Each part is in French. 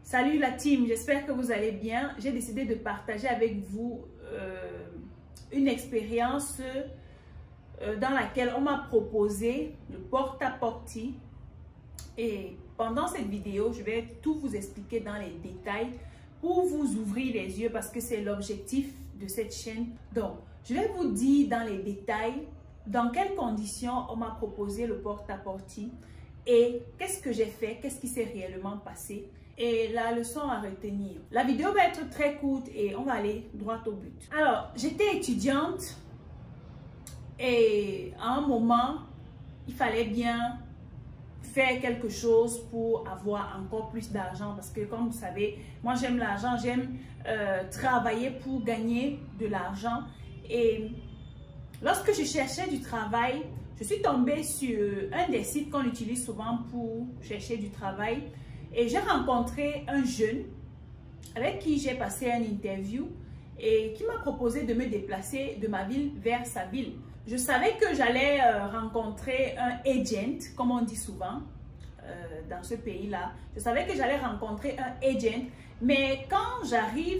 Salut la team, j'espère que vous allez bien. J'ai décidé de partager avec vous une expérience dans laquelle on m'a proposé le porte-à-porte. Et pendant cette vidéo, je vais tout vous expliquer dans les détails pour vous ouvrir les yeux parce que c'est l'objectif de cette chaîne. Donc, je vais vous dire dans les détails dans quelles conditions on m'a proposé le porte-à-porte et qu'est-ce que j'ai fait, qu'est-ce qui s'est réellement passé. Et la leçon à retenir. La vidéo va être très courte et on va aller droit au but. Alors, j'étais étudiante et à un moment, il fallait bien faire quelque chose pour avoir encore plus d'argent. Parce que comme vous savez, moi j'aime l'argent, j'aime travailler pour gagner de l'argent. Et lorsque je cherchais du travail, je suis tombée sur un des sites qu'on utilise souvent pour chercher du travail. Et j'ai rencontré un jeune avec qui j'ai passé une interview et qui m'a proposé de me déplacer de ma ville vers sa ville. Je savais que j'allais rencontrer un agent, comme on dit souvent dans ce pays-là. Je savais que j'allais rencontrer un agent, mais quand j'arrive,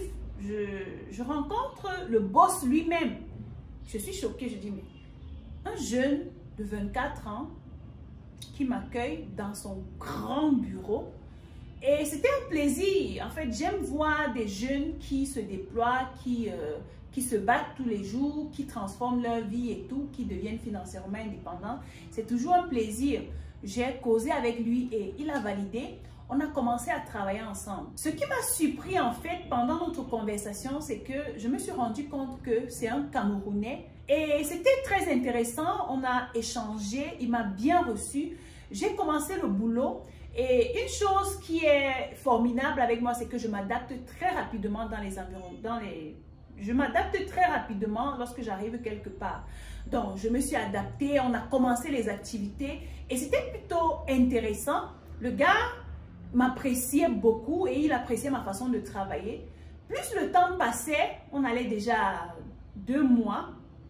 je rencontre le boss lui-même. Je suis choquée, je dis, mais un jeune de 24 ans qui m'accueille dans son grand bureau. Et c'était un plaisir. En fait, j'aime voir des jeunes qui se déploient, qui se battent tous les jours, qui transforment leur vie et tout, qui deviennent financièrement indépendants. C'est toujours un plaisir. J'ai causé avec lui et il a validé. On a commencé à travailler ensemble. Ce qui m'a surpris en fait pendant notre conversation, c'est que je me suis rendu compte que c'est un Camerounais. Et c'était très intéressant. On a échangé, il m'a bien reçu. J'ai commencé le boulot. Et une chose qui est formidable avec moi, c'est que je m'adapte très rapidement dans les environnements, je m'adapte très rapidement lorsque j'arrive quelque part. Donc, je me suis adaptée, on a commencé les activités et c'était plutôt intéressant. Le gars m'appréciait beaucoup et il appréciait ma façon de travailler. Plus le temps passait, on allait déjà 2 mois.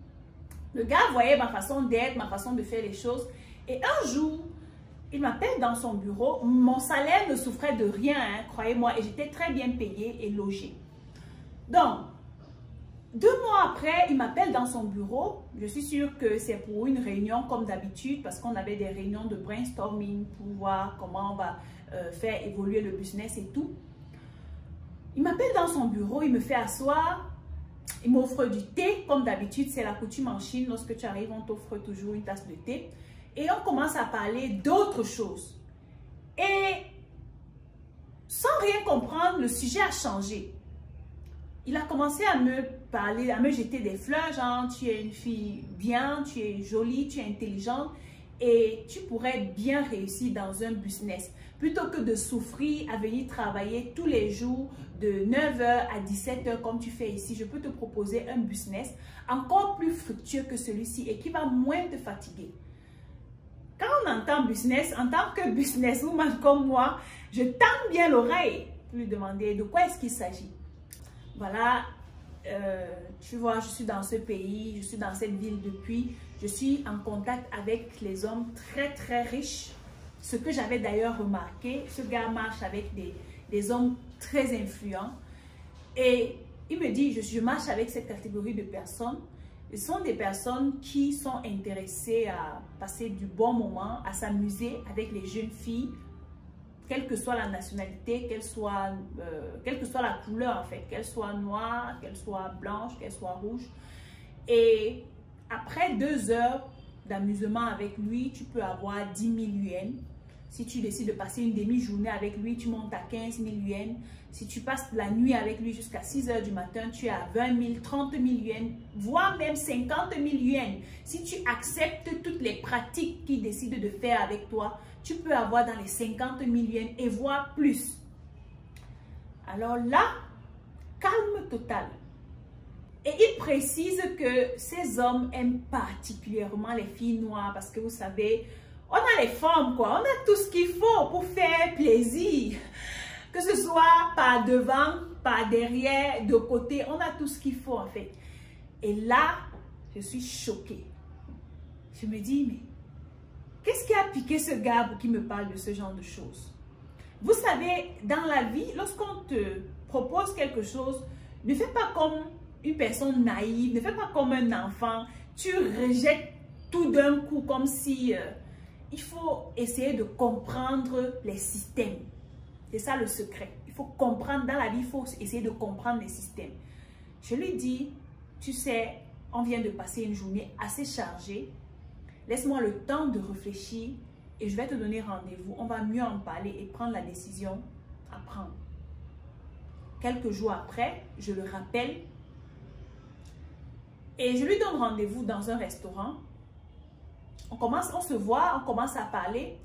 Le gars voyait ma façon d'être, ma façon de faire les choses. Et un jour, il m'appelle dans son bureau. Mon salaire ne souffrait de rien, hein, croyez-moi, et j'étais très bien payée et logée. Donc, 2 mois après, il m'appelle dans son bureau. Je suis sûre que c'est pour une réunion comme d'habitude parce qu'on avait des réunions de brainstorming pour voir comment on va faire évoluer le business et tout. Il m'appelle dans son bureau, il me fait asseoir. Il m'offre du thé, comme d'habitude, c'est la coutume en Chine. Lorsque tu arrives, on t'offre toujours une tasse de thé. Et on commence à parler d'autres choses. Et sans rien comprendre, le sujet a changé. Il a commencé à me parler, à me jeter des fleurs, genre tu es une fille bien, tu es jolie, tu es intelligente et tu pourrais bien réussir dans un business. Plutôt que de souffrir à venir travailler tous les jours de 9 h à 17 h comme tu fais ici, je peux te proposer un business encore plus fructueux que celui-ci et qui va moins te fatiguer. Quand on entend business, en tant que businesswoman comme moi, je tends bien l'oreille pour lui demander de quoi est-ce qu'il s'agit. Voilà, tu vois, je suis dans ce pays, je suis dans cette ville depuis, je suis en contact avec les hommes très très riches. Ce que j'avais d'ailleurs remarqué, ce gars marche avec des hommes très influents. Et il me dit, je marche avec cette catégorie de personnes. Ce sont des personnes qui sont intéressées à passer du bon moment, à s'amuser avec les jeunes filles, quelle que soit la nationalité, quelle que soit la couleur en fait, qu'elle soit noire, qu'elle soit blanche, qu'elle soit rouge. Et après 2 heures d'amusement avec lui, tu peux avoir 10 000 yuans. Si tu décides de passer une demi-journée avec lui, tu montes à 15 000 yuans. Si tu passes la nuit avec lui jusqu'à 6 h du matin, tu es à 20 000, 30 000 yuans, voire même 50 000 yuans. Si tu acceptes toutes les pratiques qu'il décide de faire avec toi, tu peux avoir dans les 50 000 yuans et voire plus. Alors là, calme total. Et il précise que ces hommes aiment particulièrement les filles noires parce que vous savez, on a les femmes quoi, on a tout ce qu'il faut pour faire plaisir. Que ce soit par devant, par derrière, de côté, on a tout ce qu'il faut en fait. Et là, je suis choquée. Je me dis, mais qu'est-ce qui a piqué ce gars pour qu'il me parle de ce genre de choses? Vous savez, dans la vie, lorsqu'on te propose quelque chose, ne fais pas comme une personne naïve, ne fais pas comme un enfant. Tu rejettes tout d'un coup comme si... il faut essayer de comprendre les systèmes. C'est ça le secret. Il faut comprendre, dans la vie, il faut essayer de comprendre les systèmes. Je lui dis, tu sais, on vient de passer une journée assez chargée. Laisse-moi le temps de réfléchir et je vais te donner rendez-vous. On va mieux en parler et prendre la décision à prendre. Quelques jours après, je le rappelle et je lui donne rendez-vous dans un restaurant. On se voit, on commence à parler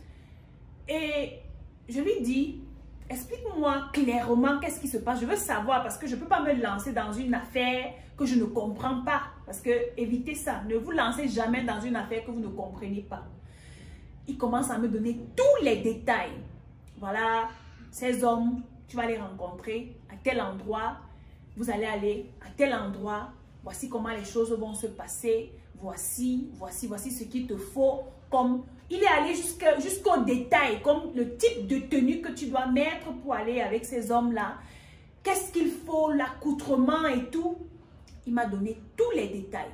et je lui dis, explique-moi clairement qu'est-ce qui se passe. Je veux savoir parce que je ne peux pas me lancer dans une affaire que je ne comprends pas. Parce que évitez ça, ne vous lancez jamais dans une affaire que vous ne comprenez pas. Il commence à me donner tous les détails. Voilà, ces hommes, tu vas les rencontrer à tel endroit, vous allez aller à tel endroit, voici comment les choses vont se passer, voici ce qu'il te faut. Comme il est allé jusqu'au détail, comme le type de tenue que tu dois mettre pour aller avec ces hommes-là. Qu'est-ce qu'il faut, l'accoutrement et tout. Il m'a donné tous les détails.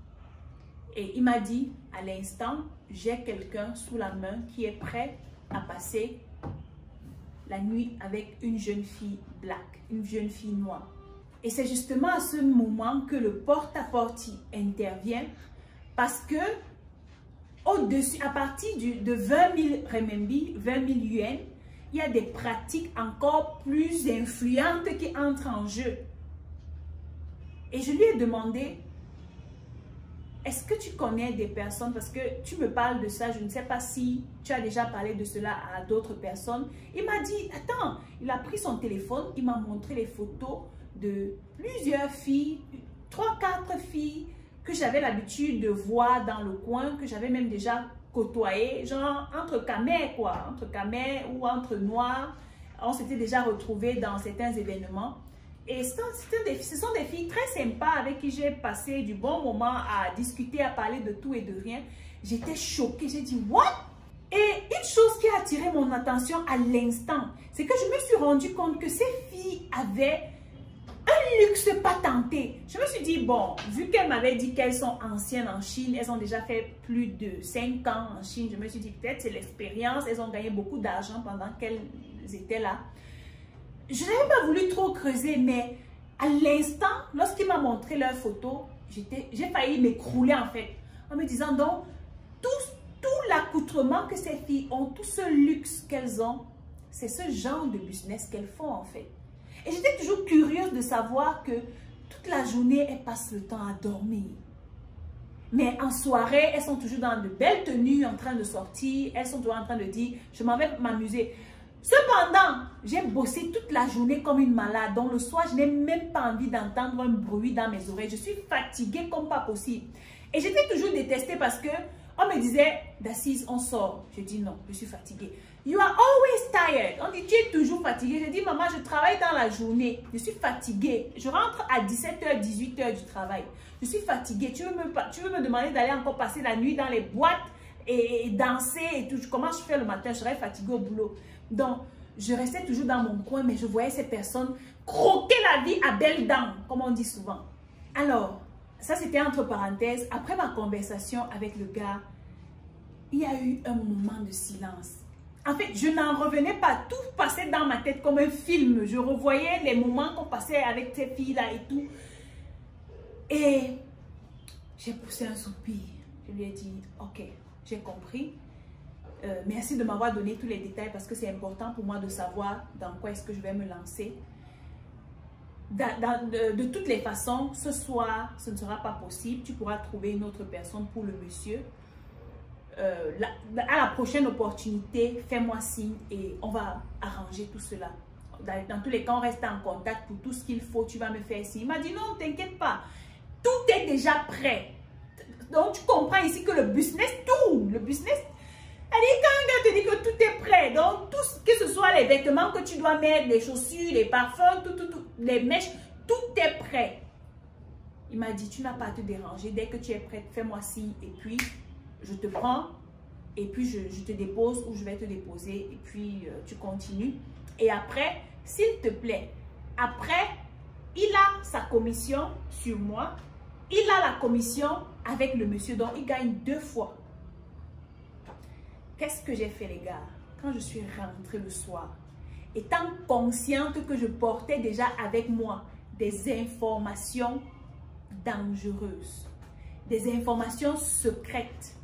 Et il m'a dit, à l'instant, j'ai quelqu'un sous la main qui est prêt à passer la nuit avec une jeune fille black, une jeune fille noire. Et c'est justement à ce moment que le porte-à-porte intervient parce que au-dessus, à partir de 20 000 renminbi, 20 000 yuan, il y a des pratiques encore plus influentes qui entrent en jeu. Et je lui ai demandé, est-ce que tu connais des personnes, parce que tu me parles de ça, je ne sais pas si tu as déjà parlé de cela à d'autres personnes. Il m'a dit, attends, il a pris son téléphone, il m'a montré les photos de plusieurs filles, 3-4 filles que j'avais l'habitude de voir dans le coin, que j'avais même déjà côtoyé, genre entre camés quoi, entre camés ou entre noirs. On s'était déjà retrouvés dans certains événements. Et ce sont des filles très sympas avec qui j'ai passé du bon moment à discuter, à parler de tout et de rien. J'étais choquée, j'ai dit « What ?» Et une chose qui a attiré mon attention à l'instant, c'est que je me suis rendu compte que ces filles avaient un luxe patenté. Je me suis dit, bon, vu qu'elle m'avait dit qu'elles sont anciennes en Chine, elles ont déjà fait plus de 5 ans en Chine, je me suis dit, peut-être c'est l'expérience, elles ont gagné beaucoup d'argent pendant qu'elles étaient là. Je n'avais pas voulu trop creuser, mais à l'instant, lorsqu'il m'a montré leurs photos, j'ai failli m'écrouler en fait, en me disant donc, tout l'accoutrement que ces filles ont, tout ce luxe qu'elles ont, c'est ce genre de business qu'elles font en fait. Et j'étais toujours curieuse de savoir que toute la journée, elles passent le temps à dormir. Mais en soirée, elles sont toujours dans de belles tenues, en train de sortir. Elles sont toujours en train de dire, je m'en vais m'amuser. Cependant, j'ai bossé toute la journée comme une malade. Donc le soir, je n'ai même pas envie d'entendre un bruit dans mes oreilles. Je suis fatiguée comme pas possible. Et j'étais toujours détestée parce que on me disait, Dacize, on sort. Je dis non, je suis fatiguée. You are always tired. On dit, tu es toujours fatiguée. Je dis, maman, je travaille dans la journée. Je suis fatiguée. Je rentre à 17h, 18h du travail. Je suis fatiguée. Tu veux me demander d'aller encore passer la nuit dans les boîtes et danser et tout. Comment je fais le matin? Je serais fatiguée au boulot. Donc, je restais toujours dans mon coin, mais je voyais ces personnes croquer la vie à belles dents, comme on dit souvent. Alors, ça c'était entre parenthèses. Après ma conversation avec le gars, il y a eu un moment de silence. En fait, je n'en revenais pas. Tout passait dans ma tête comme un film. Je revoyais les moments qu'on passait avec ces filles-là et tout. Et j'ai poussé un soupir. Je lui ai dit, ok, j'ai compris. Merci de m'avoir donné tous les détails parce que c'est important pour moi de savoir dans quoi est-ce que je vais me lancer. De toutes les façons, ce soir, ce ne sera pas possible. Tu pourras trouver une autre personne pour le monsieur. À la prochaine opportunité, fais-moi signe et on va arranger tout cela. Dans tous les cas, on reste en contact pour tout ce qu'il faut. Tu vas me faire signe. Il m'a dit non, t'inquiète pas. Tout est déjà prêt. Donc, tu comprends ici que le business tourne. Le business... C'est-à-dire quand un gars te dit que tout est prêt, donc tout, que ce soit les vêtements que tu dois mettre, les chaussures, les parfums, les mèches, tout est prêt. Il m'a dit, tu n'as pas à te déranger, dès que tu es prête, fais-moi signe et puis je te prends et puis je te dépose ou je vais te déposer et puis tu continues. Et après, s'il te plaît, après, il a sa commission sur moi. Il a la commission avec le monsieur, donc il gagne 2 fois. Qu'est-ce que j'ai fait, les gars? Quand je suis rentrée le soir, étant consciente que je portais déjà avec moi des informations dangereuses, des informations secrètes,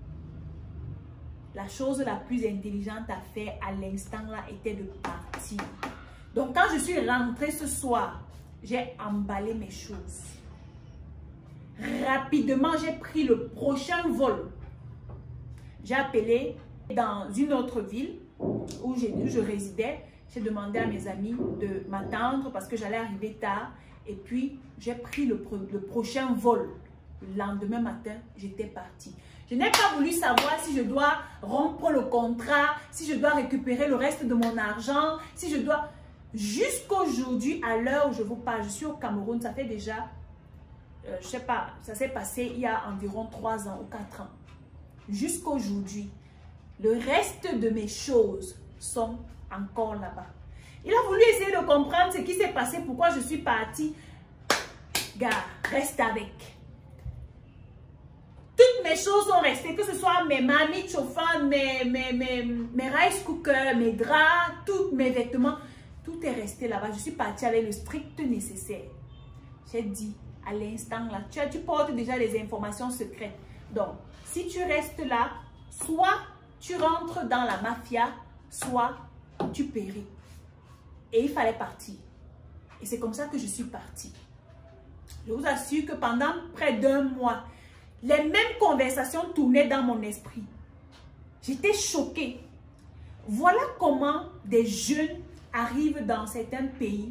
la chose la plus intelligente à faire à l'instant là était de partir. Donc quand je suis rentrée ce soir, j'ai emballé mes choses. Rapidement, j'ai pris le prochain vol. J'ai appelé dans une autre ville où je résidais. J'ai demandé à mes amis de m'attendre parce que j'allais arriver tard. Et puis, j'ai pris le prochain vol. Le lendemain matin, j'étais partie. Je n'ai pas voulu savoir si je dois rompre le contrat, si je dois récupérer le reste de mon argent, si je dois... Jusqu'aujourd'hui, à l'heure où je vous parle, je suis au Cameroun, ça fait déjà... je sais pas, ça s'est passé il y a environ 3 ans ou 4 ans. Jusqu'aujourd'hui, le reste de mes choses sont encore là-bas. Il a voulu essayer de comprendre ce qui s'est passé, pourquoi je suis partie. Gars, reste avec. Toutes mes choses sont restées, que ce soit mes marmites chauffantes, mes rice cookers, mes draps, tous mes vêtements. Tout est resté là-bas. Je suis partie avec le strict nécessaire. J'ai dit... À l'instant là, tu portes déjà les informations secrètes. Donc, si tu restes là, soit tu rentres dans la mafia, soit tu péris. Et il fallait partir. Et c'est comme ça que je suis partie. Je vous assure que pendant près d'1 mois, les mêmes conversations tournaient dans mon esprit. J'étais choquée. Voilà comment des jeunes arrivent dans certains pays.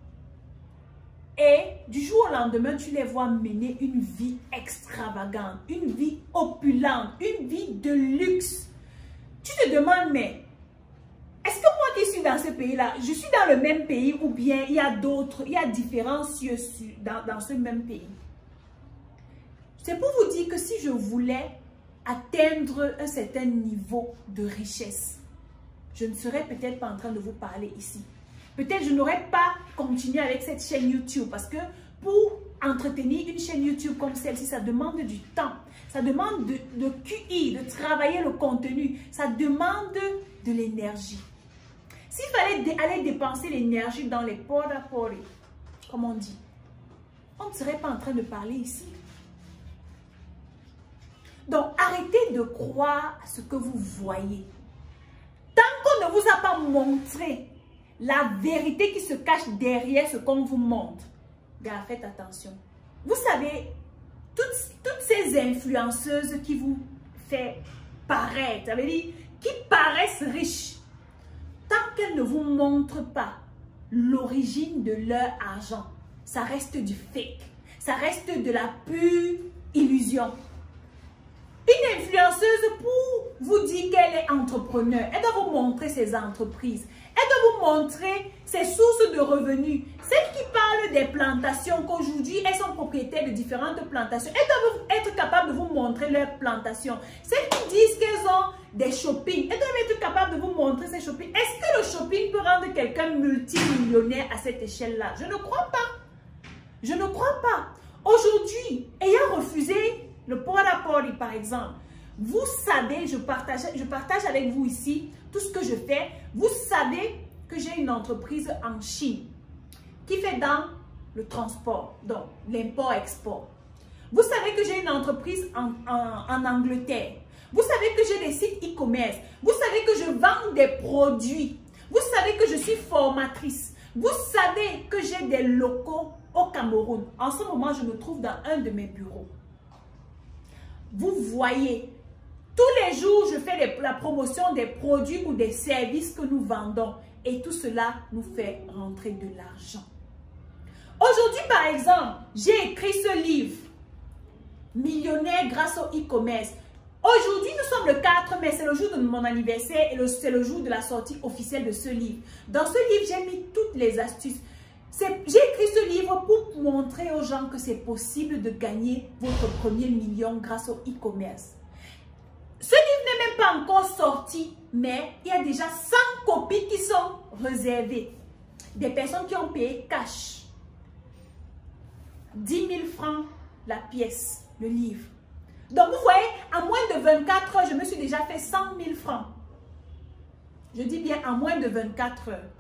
Et du jour au lendemain, tu les vois mener une vie extravagante, une vie opulente, une vie de luxe. Tu te demandes, mais est-ce que moi qui suis dans ce pays-là, je suis dans le même pays ou bien il y a d'autres, il y a différents cieux dans ce même pays? C'est pour vous dire que si je voulais atteindre un certain niveau de richesse, je ne serais peut-être pas en train de vous parler ici. Peut-être je n'aurais pas continué avec cette chaîne YouTube parce que pour entretenir une chaîne YouTube comme celle-ci, ça demande du temps. Ça demande de QI, de travailler le contenu. Ça demande de l'énergie. S'il fallait aller dépenser l'énergie dans les porta, comme on dit, on ne serait pas en train de parler ici. Donc, arrêtez de croire à ce que vous voyez. Tant qu'on ne vous a pas montré la vérité qui se cache derrière ce qu'on vous montre. Gars, faites attention. Vous savez, toutes ces influenceuses qui vous font paraître, ça veut dire, qui paraissent riches, tant qu'elles ne vous montrent pas l'origine de leur argent, ça reste du fake. Ça reste de la pure illusion. Une influenceuse, pour vous dire qu'elle est entrepreneur, elle doit vous montrer ses entreprises. Elle doit vous montrer ses sources de revenus. Celles qui parlent des plantations, qu'aujourd'hui, elles sont propriétaires de différentes plantations. Elles doivent être capables de vous montrer leurs plantations. Celles qui disent qu'elles ont des shoppings, elles doivent être capables de vous montrer ces shoppings. Est-ce que le shopping peut rendre quelqu'un multimillionnaire à cette échelle-là? Je ne crois pas. Je ne crois pas. Aujourd'hui, ayant refusé le porta par exemple, vous savez, je partage avec vous ici tout ce que je fais. Vous savez que j'ai une entreprise en Chine qui fait dans le transport, donc l'import-export. Vous savez que j'ai une entreprise en Angleterre. Vous savez que j'ai des sites e-commerce. Vous savez que je vends des produits. Vous savez que je suis formatrice. Vous savez que j'ai des locaux au Cameroun. En ce moment, je me trouve dans un de mes bureaux. Vous voyez, tous les jours, je fais la promotion des produits ou des services que nous vendons. Et tout cela nous fait rentrer de l'argent. Aujourd'hui, par exemple, j'ai écrit ce livre, Millionnaire grâce au e-commerce. Aujourd'hui, nous sommes le 4 mai, c'est le jour de mon anniversaire et c'est le jour de la sortie officielle de ce livre. Dans ce livre, j'ai mis toutes les astuces. J'ai écrit ce livre pour montrer aux gens que c'est possible de gagner votre premier million grâce au e-commerce. Ce livre n'est même pas encore sorti, mais il y a déjà 100 copies qui sont réservées. Des personnes qui ont payé cash. 10 000 francs la pièce, le livre. Donc, vous voyez, en moins de 24 heures, je me suis déjà fait 100 000 francs. Je dis bien en moins de 24 heures.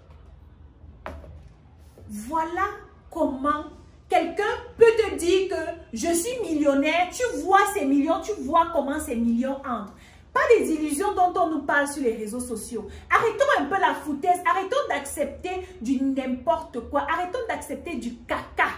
Voilà comment quelqu'un peut te dire que je suis millionnaire. Tu vois ces millions, tu vois comment ces millions entrent. Pas des illusions dont on nous parle sur les réseaux sociaux. Arrêtons un peu la foutaise. Arrêtons d'accepter du n'importe quoi. Arrêtons d'accepter du caca.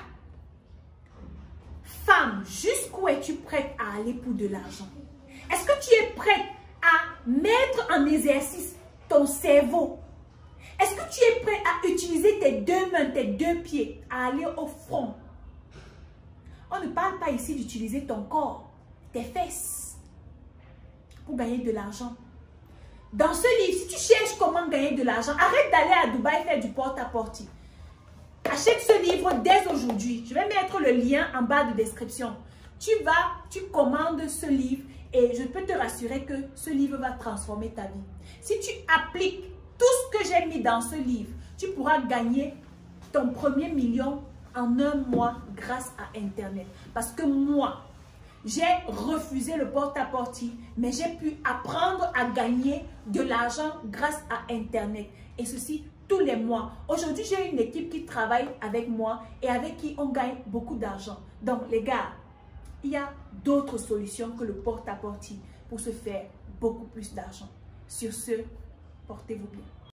Femme, jusqu'où es-tu prête à aller pour de l'argent? Est-ce que tu es prête à mettre en exercice ton cerveau? Est-ce que tu es prête à utiliser tes deux mains, tes deux pieds, à aller au front? On ne parle pas ici d'utiliser ton corps, tes fesses, pour gagner de l'argent. Dans ce livre, si tu cherches comment gagner de l'argent, arrête d'aller à Dubaï faire du porte-à-porte. Achète ce livre dès aujourd'hui. Je vais mettre le lien en bas de description. Tu commandes ce livre et je peux te rassurer que ce livre va transformer ta vie. Si tu appliques tout ce que j'ai mis dans ce livre, tu pourras gagner ton premier million en un mois grâce à Internet. Parce que moi, j'ai refusé le porte-à-porte, mais j'ai pu apprendre à gagner de l'argent grâce à Internet. Et ceci tous les mois. Aujourd'hui, j'ai une équipe qui travaille avec moi et avec qui on gagne beaucoup d'argent. Donc, les gars, il y a d'autres solutions que le porte-à-porte pour se faire beaucoup plus d'argent. Sur ce, portez-vous bien.